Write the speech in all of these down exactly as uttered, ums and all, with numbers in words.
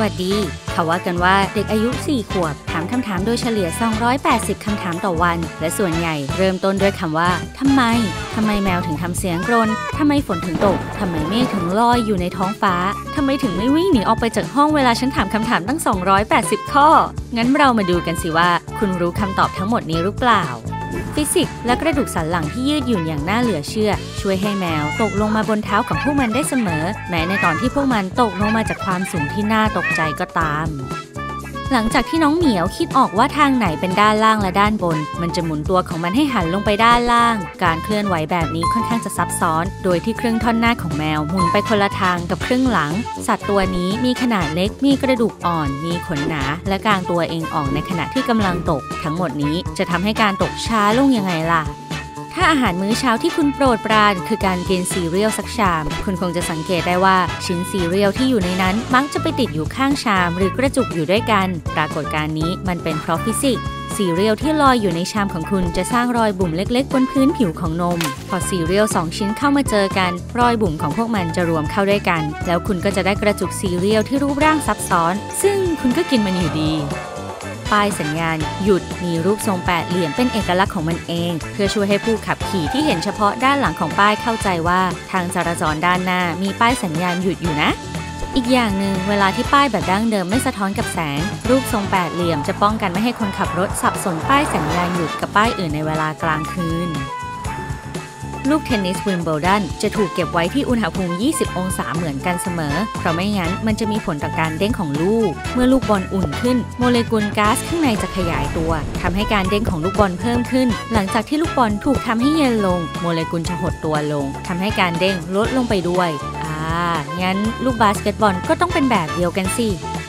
วัสดีเขาว่ากันว่าเด็กอายุสี่ขวบถามคำถามโดยเฉลี่ยสองร้อยแปดสิบคำถามต่อวันและส่วนใหญ่เริ่มต้นด้วยคำว่าทำไมทำไมแมวถึงทำเสียงกรนทำไมฝนถึงตกทำไมเมฆถึงลอยอยู่ในท้องฟ้าทำไมถึงไม่วิ่งหนีออกไปจากห้องเวลาฉันถามคำถามตั้งสองร้อยแปดสิบข้องั้นเรามาดูกันสิว่าคุณรู้คำตอบทั้งหมดนี้หรือเปล่าฟิสิกส์และกระดูกสันหลังที่ยืดหยุ่นอย่างน่าเหลือเชื่อช่วยให้แมวตกลงมาบนเท้าของพวกมันได้เสมอแม้ในตอนที่พวกมันตกลงมาจากความสูงที่น่าตกใจก็ตามหลังจากที่น้องเหมียวคิดออกว่าทางไหนเป็นด้านล่างและด้านบนมันจะหมุนตัวของมันให้หันลงไปด้านล่างการเคลื่อนไหวแบบนี้ค่อนข้างจะซับซ้อนโดยที่ครึ่งท่อนหน้าของแมวหมุนไปคนละทางกับครึ่งหลังสัตว์ตัวนี้มีขนาดเล็กมีกระดูกอ่อนมีขนหนาและกางตัวเองออกในขณะที่กำลังตกทั้งหมดนี้จะทำให้การตกช้าลงยังไงล่ะถ้าอาหารมื้อเช้าที่คุณโปรดปรานคือการกินซีเรียลสักชามคุณคงจะสังเกตได้ว่าชิ้นซีเรียลที่อยู่ในนั้นมักจะไปติดอยู่ข้างชามหรือกระจุกอยู่ด้วยกันปรากฏการณ์นี้มันเป็นเพราะฟิสิกส์ซีเรียลที่ลอยอยู่ในชามของคุณจะสร้างรอยบุ๋มเล็กๆบนพื้นผิวของนมพอซีเรียลสองชิ้นเข้ามาเจอกันรอยบุ๋มของพวกมันจะรวมเข้าด้วยกันแล้วคุณก็จะได้กระจุกซีเรียลที่รูปร่างซับซ้อนซึ่งคุณก็กินมันอยู่ดีป้ายสัญญาณหยุดมีรูปทรงแปดเหลี่ยมเป็นเอกลักษณ์ของมันเองเพื่อช่วยให้ผู้ขับขี่ที่เห็นเฉพาะด้านหลังของป้ายเข้าใจว่าทางจราจรด้านหน้ามีป้ายสัญญาณหยุดอยู่นะอีกอย่างหนึ่งเวลาที่ป้ายแบบดั้งเดิมไม่สะท้อนกับแสงรูปทรงแปดเหลี่ยมจะป้องกันไม่ให้คนขับรถสับสนป้ายสัญญาณหยุดกับป้ายอื่นในเวลากลางคืนลูกเทนนิสวิมเบิลดันจะถูกเก็บไว้ที่อุณหภูมิยี่สิบองศาเหมือนกันเสมอเพราะไม่งั้นมันจะมีผลต่อการเด้งของลูกเมื่อลูกบอลอุ่นขึ้นโมเลกุลก๊าซข้างในจะขยายตัวทำให้การเด้งของลูกบอลเพิ่มขึ้นหลังจากที่ลูกบอลถูกทำให้เย็นลงโมเลกุลจะหดตัวลงทำให้การเด้งลดลงไปด้วยอ่างั้นลูกบาสเกตบอลก็ต้องเป็นแบบเดียวกันสิ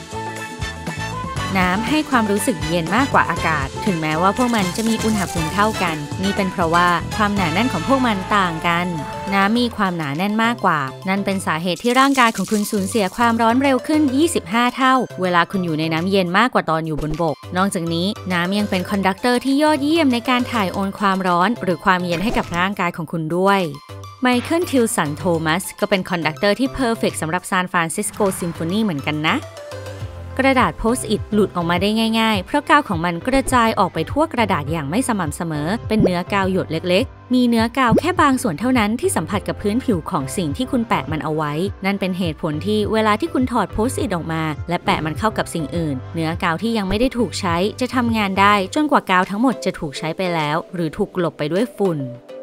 น้ำให้ความรู้สึกเย็นมากกว่าอากาศถึงแม้ว่าพวกมันจะมีอุณหภูมิเท่ากันนี่เป็นเพราะว่าความหนาแน่นของพวกมันต่างกันน้ำมีความหนาแน่นมากกว่านั่นเป็นสาเหตุที่ร่างกายของคุณสูญเสียความร้อนเร็วขึ้นยี่สิบห้าเท่าเวลาคุณอยู่ในน้ำเย็นมากกว่าตอนอยู่บนบกนอกจากนี้น้ำยังเป็นคอนดักเตอร์ที่ยอดเยี่ยมในการถ่ายโอนความร้อนหรือความเย็นให้กับร่างกายของคุณด้วยไมเคิล ทิลสัน โทมัสก็เป็นคอนดักเตอร์ที่เพอร์เฟกต์สำหรับซานฟรานซิสโกซิมโฟนีเหมือนกันนะกระดาษโพสต์อิทหลุดออกมาได้ง่ายๆเพราะกาวของมันกระจายออกไปทั่วกระดาษอย่างไม่สม่ำเสมอเป็นเนื้อกาวหยดเล็กๆมีเนื้อกาวแค่บางส่วนเท่านั้นที่สัมผัสกับพื้นผิวของสิ่งที่คุณแปะมันเอาไว้นั่นเป็นเหตุผลที่เวลาที่คุณถอดโพสต์อิทออกมาและแปะมันเข้ากับสิ่งอื่นเนื้อกาวที่ยังไม่ได้ถูกใช้จะทำงานได้จนกว่ากาวทั้งหมดจะถูกใช้ไปแล้วหรือถูกกลบไปด้วยฝุ่น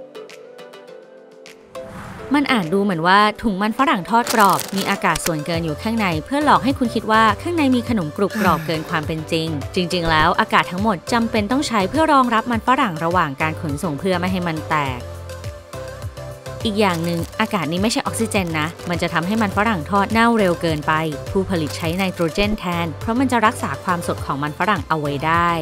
มันอ่านดูเหมือนว่าถุงมันฝรั่งทอดกรอบมีอากาศส่วนเกินอยู่ข้างในเพื่อหลอกให้คุณคิดว่าข้างในมีขนมกรุบกรอบเกินความเป็นจริงจริงๆแล้วอากาศทั้งหมดจำเป็นต้องใช้เพื่อรองรับมันฝรั่งระหว่างการขนส่งเพื่อไม่ให้มันแตกอีกอย่างหนึ่งอากาศนี้ไม่ใช่ออกซิเจนนะมันจะทำให้มันฝรั่งทอดเน่าเร็วเกินไปผู้ผลิตใช้ไนโตรเจนแทนเพราะมันจะรักษาความสดของมันฝรั่งเอาไว้ได้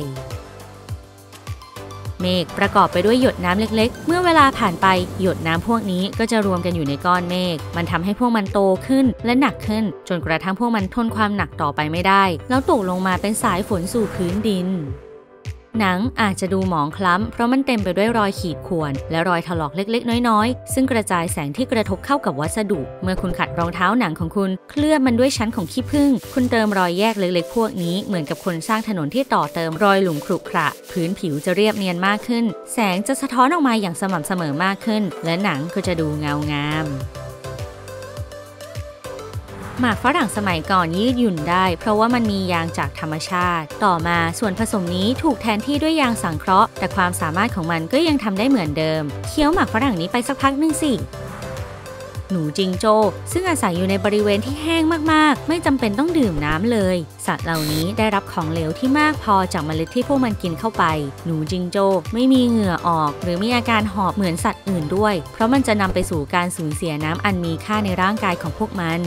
เมฆประกอบไปด้วยหยดน้ำเล็กๆเมื่อเวลาผ่านไปหยดน้ำพวกนี้ก็จะรวมกันอยู่ในก้อนเมฆมันทำให้พวกมันโตขึ้นและหนักขึ้นจนกระทั่งพวกมันทนความหนักต่อไปไม่ได้แล้วตกลงมาเป็นสายฝนสู่พื้นดินหนังอาจจะดูหมองคล้ำเพราะมันเต็มไปด้วยรอยขีดข่วนและรอยถลอกเล็กๆน้อยๆซึ่งกระจายแสงที่กระทบเข้ากับวัสดุเมื่อคุณขัดรองเท้าหนังของคุณเคลือบมันด้วยชั้นของขี้ผึ้งคุณเติมรอยแยกเล็กๆพวกนี้เหมือนกับคนสร้างถนนที่ต่อเติมรอยหลุมขรุขระพื้นผิวจะเรียบเนียนมากขึ้นแสงจะสะท้อนออกมาอย่างสม่ำเสมอมากขึ้นและหนังก็จะดูเงางามหมากฝรั่งสมัยก่อนยืดหยุ่นได้เพราะว่ามันมียางจากธรรมชาติต่อมาส่วนผสมนี้ถูกแทนที่ด้วยยางสังเคราะห์แต่ความสามารถของมันก็ยังทำได้เหมือนเดิมเคี้ยวหมากฝรั่งนี้ไปสักพักนึงสิหนูจิงโจ้ซึ่งอาศัยอยู่ในบริเวณที่แห้งมากๆไม่จำเป็นต้องดื่มน้ำเลยสัตว์เหล่านี้ได้รับของเหลวที่มากพอจากเมล็ดที่พวกมันกินเข้าไปหนูจิงโจ้ไม่มีเหงื่อออกหรือมีอาการหอบเหมือนสัตว์อื่นด้วยเพราะมันจะนำไปสู่การสูญเสียน้ำอันมีค่าในร่างกายของพวกมัน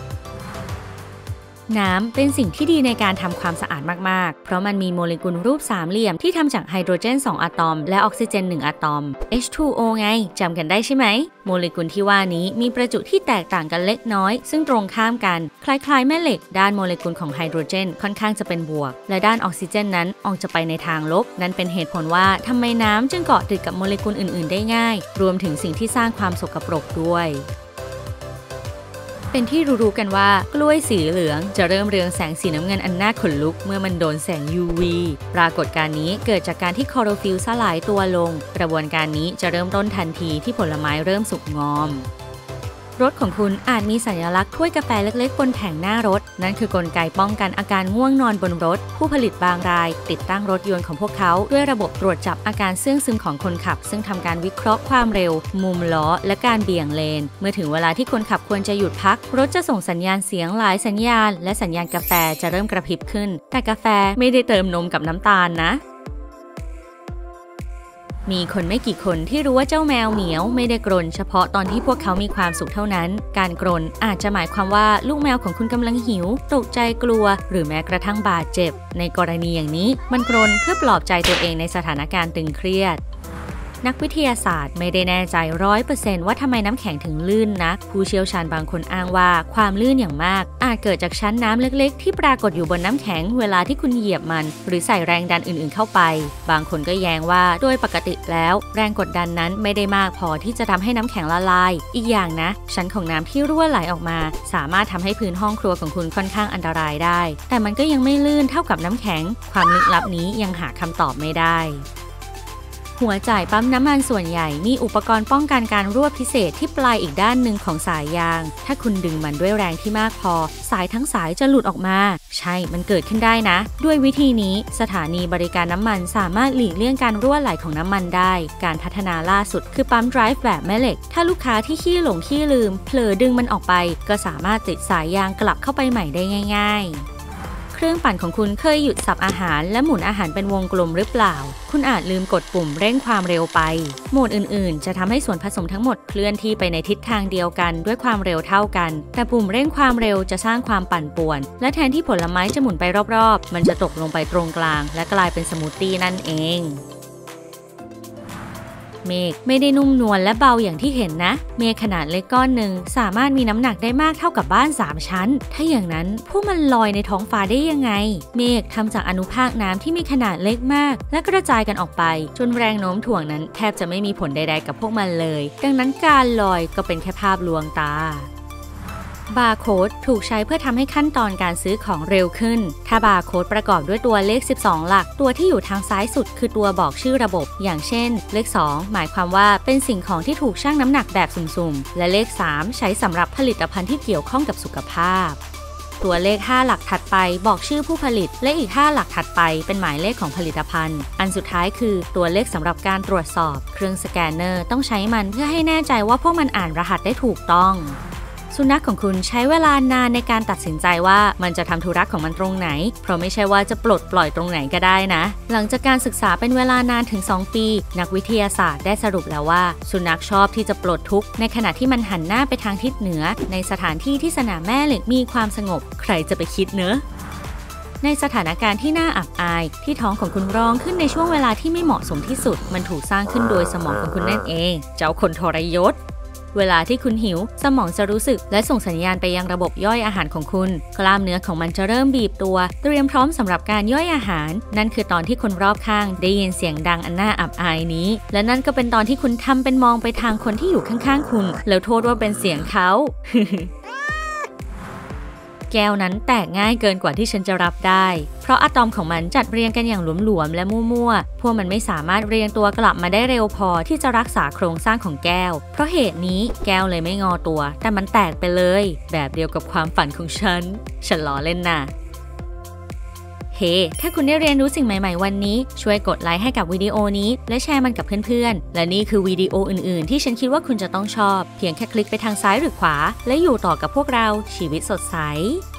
น้ำเป็นสิ่งที่ดีในการทำความสะอาดมากๆเพราะมันมีโมเลกุลรูปสามเหลี่ยมที่ทำจากไฮโดรเจนสองอะตอมและออกซิเจนหนึ่งอะตอม เอช ทู โอ ไงจำกันได้ใช่ไหมโมเลกุลที่ว่านี้มีประจุที่แตกต่างกันเล็กน้อยซึ่งตรงข้ามกันคล้ายๆแม่เหล็กด้านโมเลกุลของไฮโดรเจนค่อนข้างจะเป็นบวกและด้านออกซิเจนนั้นออกจะไปในทางลบนั่นเป็นเหตุผลว่าทำไมน้ำจึงเกาะติดกับโมเลกุลอื่นๆได้ง่ายรวมถึงสิ่งที่สร้างความสกปรกด้วยเป็นที่รู้ๆกันว่ากล้วยสีเหลืองจะเริ่มเรืองแสงสีน้ำเงินอันน่าขนลุกเมื่อมันโดนแสง ยู วี ปรากฏการณ์นี้เกิดจากการที่คลอโรฟิลล์สลายตัวลงกระบวนการนี้จะเริ่มต้นทันทีที่ผลไม้เริ่มสุกงอมรถของคุณอาจมีสัญลักษณ์ถ้วยกาแฟเล็กๆบนแผงหน้ารถนั่นคือกลไกป้องกันอาการง่วงนอนบนรถผู้ผลิตบางรายติดตั้งรถยนต์ของพวกเขาด้วยระบบตรวจจับอาการเสื่องซึมของคนขับซึ่งทำการวิเคราะห์ความเร็วมุมล้อและการเบี่ยงเลนเมื่อถึงเวลาที่คนขับควรจะหยุดพักรถจะส่งสัญญาณเสียงหลายสัญญาณและสัญญาณกาแฟจะเริ่มกระพริบขึ้นแต่กาแฟไม่ได้เติมนมกับน้ำตาลนะมีคนไม่กี่คนที่รู้ว่าเจ้าแมวเหมียวไม่ได้กรนเฉพาะตอนที่พวกเขามีความสุขเท่านั้นการกรนอาจจะหมายความว่าลูกแมวของคุณกำลังหิวตกใจกลัวหรือแม้กระทั่งบาดเจ็บในกรณีอย่างนี้มันกรนเพื่อปลอบใจตัวเองในสถานการณ์ตึงเครียดนักวิทยาศาสตร์ไม่ได้แน่ใจ ร้อยเปอร์เซนต์ ว่าทำไมน้ำแข็งถึงลื่นนักผู้เชี่ยวชาญบางคนอ้างว่าความลื่นอย่างมากอาจเกิดจากชั้นน้ำเล็กๆที่ปรากฏอยู่บนน้ำแข็งเวลาที่คุณเหยียบมันหรือใส่แรงดันอื่นๆเข้าไปบางคนก็แย้งว่าโดยปกติแล้วแรงกดดันนั้นไม่ได้มากพอที่จะทำให้น้ำแข็งละลายอีกอย่างนะชั้นของน้ำที่รั่วไหลออกมาสามารถทำให้พื้นห้องครัวของคุณค่อนข้างอันตรายได้แต่มันก็ยังไม่ลื่นเท่ากับน้ำแข็งความลึกลับนี้ยังหาคำตอบไม่ได้หัวจ่ายปั๊มน้ำมันส่วนใหญ่มีอุปกรณ์ป้องกันการรั่วพิเศษที่ปลายอีกด้านหนึ่งของสายยางถ้าคุณดึงมันด้วยแรงที่มากพอสายทั้งสายจะหลุดออกมาใช่มันเกิดขึ้นได้นะด้วยวิธีนี้สถานีบริการน้ำมันสามารถหลีกเลี่ยงการรั่วไหลของน้ำมันได้การพัฒนาล่าสุดคือปั๊ม drive แบบแม่เหล็กถ้าลูกค้าที่ขี้หลงขี้ลืมเผลอดึงมันออกไปก็สามารถติดสายยางกลับเข้าไปใหม่ได้ง่ายๆเครื่องปั่นของคุณเคยหยุดสับอาหารและหมุนอาหารเป็นวงกลมหรือเปล่าคุณอาจลืมกดปุ่มเร่งความเร็วไปโหมดอื่นๆจะทำให้ส่วนผสมทั้งหมดเคลื่อนที่ไปในทิศทางเดียวกันด้วยความเร็วเท่ากันแต่ปุ่มเร่งความเร็วจะสร้างความปั่นป่วนและแทนที่ผลไม้จะหมุนไปรอบๆมันจะตกลงไปตรงกลางและกลายเป็นสมูทตี้นั่นเองเมฆไม่ได้นุ่มนวลและเบาอย่างที่เห็นนะเมฆขนาดเล็กก้อนหนึ่งสามารถมีน้ำหนักได้มากเท่ากับบ้านสามชั้นถ้าอย่างนั้นพวกมันลอยในท้องฟ้าได้ยังไงเมฆทำจากอนุภาคน้ำที่มีขนาดเล็กมากและกระจายกันออกไปจนแรงโน้มถ่วงนั้นแทบจะไม่มีผลใดๆกับพวกมันเลยดังนั้นการลอยก็เป็นแค่ภาพลวงตาบาร์โค้ดถูกใช้เพื่อทำให้ขั้นตอนการซื้อของเร็วขึ้นถ้าบาร์โค้ดประกอบด้วยตัวเลขสิบสองหลักตัวที่อยู่ทางซ้ายสุดคือตัวบอกชื่อระบบอย่างเช่นเลขสองหมายความว่าเป็นสิ่งของที่ถูกชั่งน้ำหนักแบบสุ่มๆและเลขสามใช้สำหรับผลิตภัณฑ์ที่เกี่ยวข้องกับสุขภาพตัวเลขห้าหลักถัดไปบอกชื่อผู้ผลิตและอีกห้าหลักถัดไปเป็นหมายเลขของผลิตภัณฑ์อันสุดท้ายคือตัวเลขสำหรับการตรวจสอบเครื่องสแกนเนอร์ต้องใช้มันเพื่อให้แน่ใจว่าพวกมันอ่านรหัสได้ถูกต้องสุนัขของคุณใช้เวลานานในการตัดสินใจว่ามันจะทำธุระของมันตรงไหนเพราะไม่ใช่ว่าจะปลดปล่อยตรงไหนก็ได้นะหลังจากการศึกษาเป็นเวลานานถึงสองปีนักวิทยาศาสตร์ได้สรุปแล้วว่าสุนัขชอบที่จะปลดทุกข์ในขณะที่มันหันหน้าไปทางทิศเหนือในสถานที่ที่สนามแม่เหล็กมีความสงบใครจะไปคิดเนอะในสถานการณ์ที่น่าอับอายที่ท้องของคุณร้องขึ้นในช่วงเวลาที่ไม่เหมาะสมที่สุดมันถูกสร้างขึ้นโดยสมองของคุณนั่นเองเจ้าคนทรยศเวลาที่คุณหิวสมองจะรู้สึกและส่งสัญญาณไปยังระบบย่อยอาหารของคุณกล้ามเนื้อของมันจะเริ่มบีบตัวเตรียมพร้อมสำหรับการย่อยอาหารนั่นคือตอนที่คนรอบข้างได้ยินเสียงดังอันน่าอับอายนี้และนั่นก็เป็นตอนที่คุณทำเป็นมองไปทางคนที่อยู่ข้างๆคุณแล้วโทษว่าเป็นเสียงเขา แก้วนั้นแตกง่ายเกินกว่าที่ฉันจะรับได้เพราะอะตอมของมันจัดเรียงกันอย่างหลวมๆและมั่วๆพวกมันไม่สามารถเรียงตัวกลับมาได้เร็วพอที่จะรักษาโครงสร้างของแก้วเพราะเหตุนี้แก้วเลยไม่งอตัวแต่มันแตกไปเลยแบบเดียวกับความฝันของฉันฉันล้อเล่นน่ะเฮ้ hey, ถ้าคุณได้เรียนรู้สิ่งใหม่ๆวันนี้ช่วยกดไลค์ให้กับวิดีโอนี้และแชร์มันกับเพื่อนๆและนี่คือวิดีโออื่นๆที่ฉันคิดว่าคุณจะต้องชอบเพียงแค่คลิกไปทางซ้ายหรือขวาและอยู่ต่อกับพวกเราชีวิตสดใส